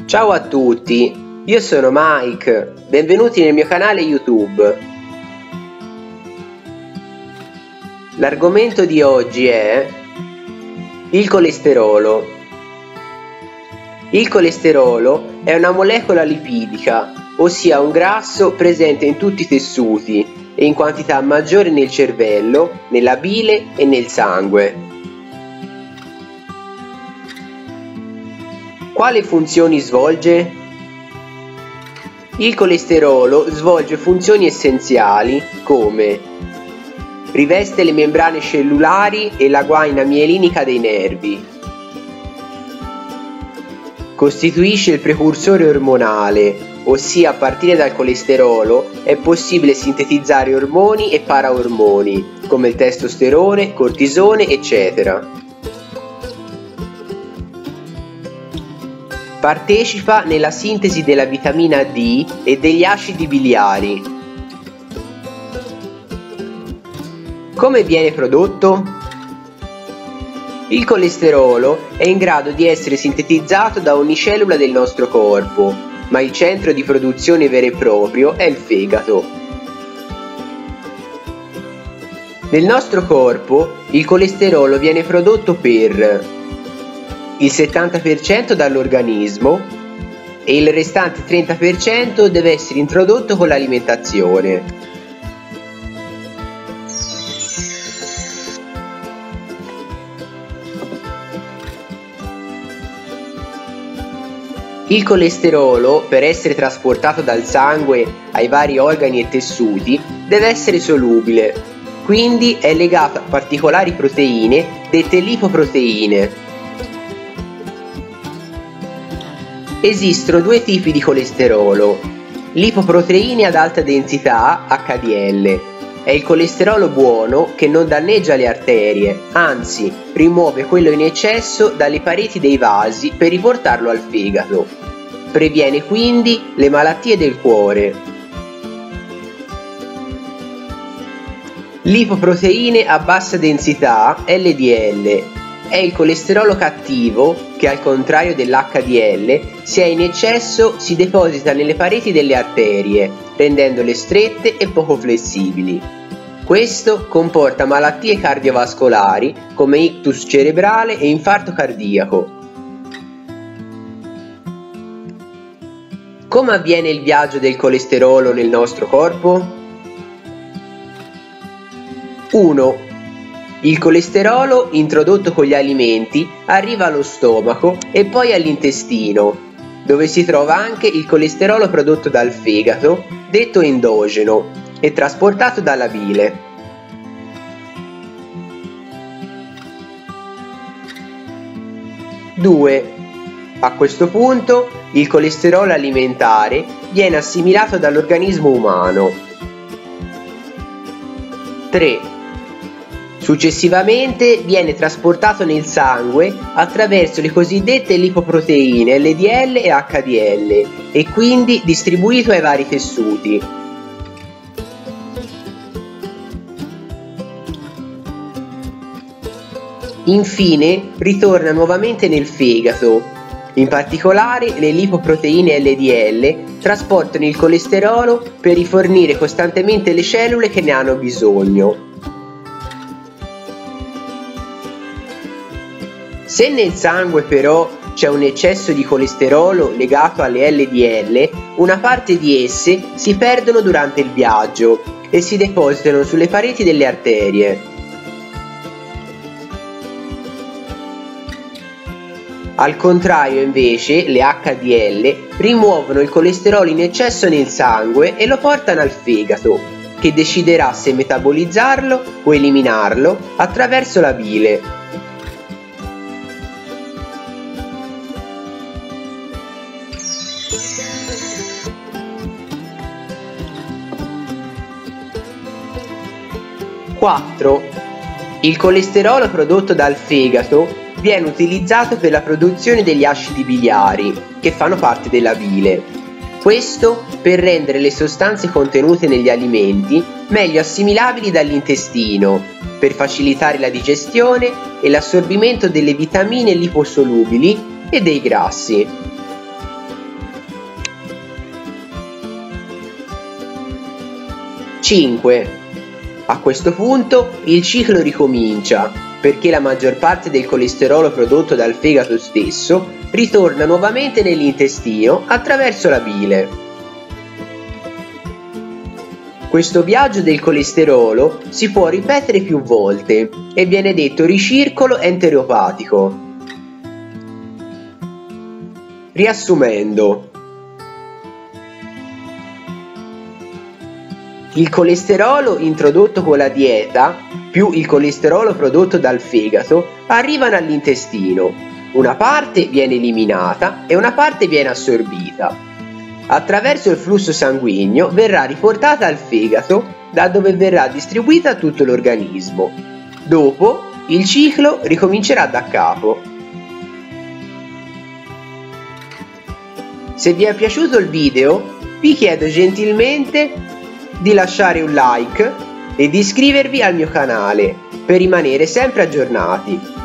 Ciao a tutti, io sono Mike, benvenuti nel mio canale YouTube. L'argomento di oggi è il colesterolo. Il colesterolo è una molecola lipidica, ossia un grasso presente in tutti i tessuti e in quantità maggiore nel cervello, nella bile e nel sangue. Quali funzioni svolge? Il colesterolo svolge funzioni essenziali come riveste le membrane cellulari e la guaina mielinica dei nervi, costituisce il precursore ormonale, ossia a partire dal colesterolo è possibile sintetizzare ormoni e paraormoni come il testosterone, cortisone, eccetera. Partecipa nella sintesi della vitamina D e degli acidi biliari. Come viene prodotto? Il colesterolo è in grado di essere sintetizzato da ogni cellula del nostro corpo, ma il centro di produzione vero e proprio è il fegato. Nel nostro corpo il colesterolo viene prodotto per il 70% dall'organismo e il restante 30% deve essere introdotto con l'alimentazione. Il colesterolo, per essere trasportato dal sangue ai vari organi e tessuti, deve essere solubile, quindi è legato a particolari proteine dette lipoproteine. Esistono due tipi di colesterolo: lipoproteine ad alta densità HDL. È il colesterolo buono che non danneggia le arterie, anzi rimuove quello in eccesso dalle pareti dei vasi per riportarlo al fegato. Previene quindi le malattie del cuore. Lipoproteine a bassa densità LDL. È il colesterolo cattivo che, al contrario dell'HDL, se è in eccesso si deposita nelle pareti delle arterie, rendendole strette e poco flessibili. Questo comporta malattie cardiovascolari come ictus cerebrale e infarto cardiaco. Come avviene il viaggio del colesterolo nel nostro corpo? 1. Il colesterolo, introdotto con gli alimenti, arriva allo stomaco e poi all'intestino, dove si trova anche il colesterolo prodotto dal fegato, detto endogeno, e trasportato dalla bile. 2. A questo punto, il colesterolo alimentare viene assimilato dall'organismo umano. 3. Successivamente viene trasportato nel sangue attraverso le cosiddette lipoproteine LDL e HDL e quindi distribuito ai vari tessuti. Infine ritorna nuovamente nel fegato. In particolare le lipoproteine LDL trasportano il colesterolo per rifornire costantemente le cellule che ne hanno bisogno. Se nel sangue però c'è un eccesso di colesterolo legato alle LDL, una parte di esse si perdono durante il viaggio e si depositano sulle pareti delle arterie. Al contrario, invece, le HDL rimuovono il colesterolo in eccesso nel sangue e lo portano al fegato, che deciderà se metabolizzarlo o eliminarlo attraverso la bile. Il colesterolo prodotto dal fegato viene utilizzato per la produzione degli acidi biliari, che fanno parte della bile. Questo per rendere le sostanze contenute negli alimenti meglio assimilabili dall'intestino, per facilitare la digestione e l'assorbimento delle vitamine liposolubili e dei grassi. 5. A questo punto il ciclo ricomincia, perché la maggior parte del colesterolo prodotto dal fegato stesso ritorna nuovamente nell'intestino attraverso la bile. Questo viaggio del colesterolo si può ripetere più volte e viene detto ricircolo enteropatico. Riassumendo, il colesterolo introdotto con la dieta più il colesterolo prodotto dal fegato arrivano all'intestino. Una parte viene eliminata e una parte viene assorbita. Attraverso il flusso sanguigno verrà riportata al fegato, da dove verrà distribuita a tutto l'organismo. Dopo il ciclo ricomincerà da capo. Se vi è piaciuto il video, vi chiedo gentilmente di lasciare un like e di iscrivervi al mio canale per rimanere sempre aggiornati.